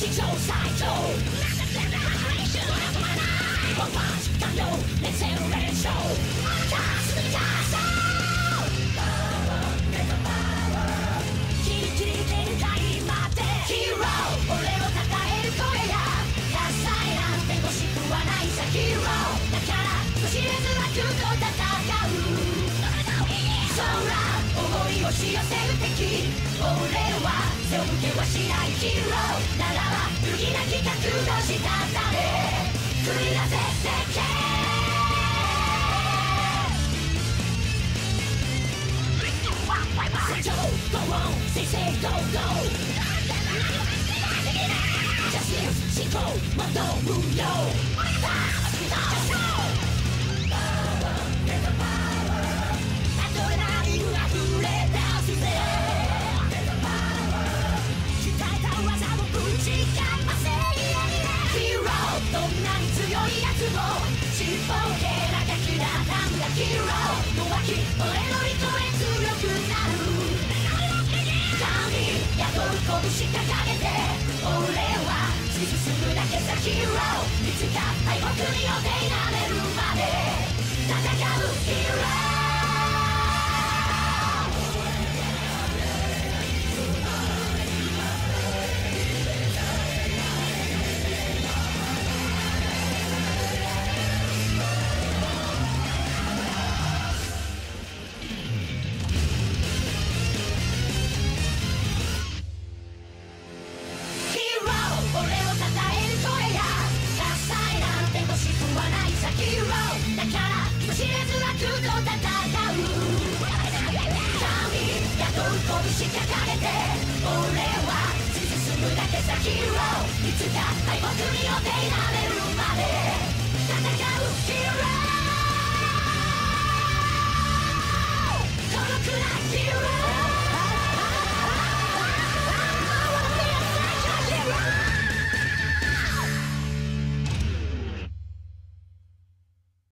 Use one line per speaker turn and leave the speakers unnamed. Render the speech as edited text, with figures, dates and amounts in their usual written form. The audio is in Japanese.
史上最強ワンパンチ完了連戦連勝すぐに勝そう切り限界までヒーロー俺を称える声や喝采なんて欲しくはないさヒーローだから人知れず悪と戦う空思い押し寄せる敵俺は背を向けはしないヒーローならば不義な企画の下で繰り出せ世間成長 Go on 先生 Go Go ジャスティス進行もっと無料たとえ何も溢れ出すぜ鍛えた技もぶちかませヒーローどんなに強いやつもちっぽけなガキだなんだヒーロー弱き俺のリコへ強くなる神宿る拳掲げて俺は突き進むだけさヒーローいつか敗北に予定なれるまで戦うヒーロー仕掛かれて俺は突き進むだけさヒーローいつか敗北に予定なれる